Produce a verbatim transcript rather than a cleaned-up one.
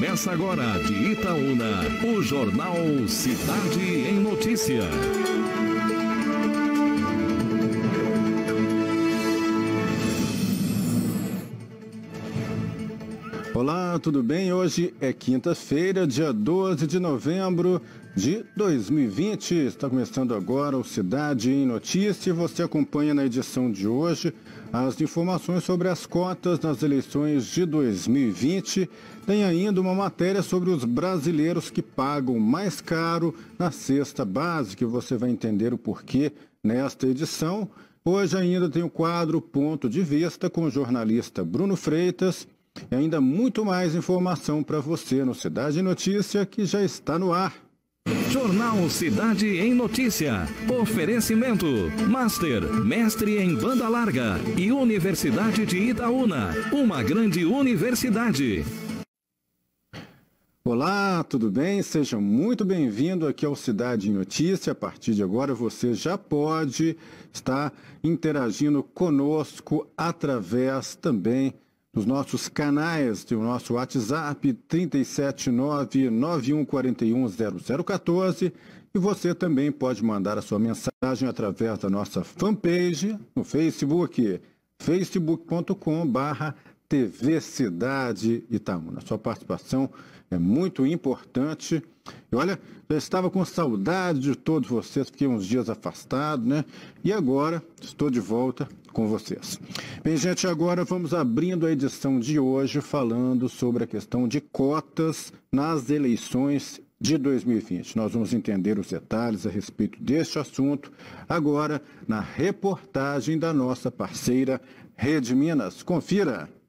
Começa agora de Itaúna, o Jornal Cidade em Notícia. Olá, tudo bem? Hoje é quinta-feira, dia doze de novembro de dois mil e vinte. Está começando agora o Cidade em Notícia e você acompanha na edição de hoje as informações sobre as cotas nas eleições de dois mil e vinte. Tem ainda uma matéria sobre os brasileiros que pagam mais caro na cesta básica e você vai entender o porquê nesta edição. Hoje ainda tem o quadro Ponto de Vista com o jornalista Bruno Freitas. E ainda muito mais informação para você no Cidade em Notícia, que já está no ar. Jornal Cidade em Notícia. Oferecimento Master, mestre em banda larga e Universidade de Itaúna, uma grande universidade. Olá, tudo bem? Seja muito bem-vindo aqui ao Cidade em Notícia. A partir de agora você já pode estar interagindo conosco através também nos nossos canais, tem o nosso WhatsApp três sete nove, nove um quatro um, zero zero um quatro e você também pode mandar a sua mensagem através da nossa fanpage no Facebook, facebook ponto com barra T V Cidade Itaúna. Sua participação é muito importante. E olha, já estava com saudade de todos vocês, fiquei uns dias afastado, né? E agora estou de volta com vocês. Bem, gente, agora vamos abrindo a edição de hoje falando sobre a questão de cotas nas eleições de dois mil e vinte. Nós vamos entender os detalhes a respeito deste assunto agora na reportagem da nossa parceira Rede Minas. Confira!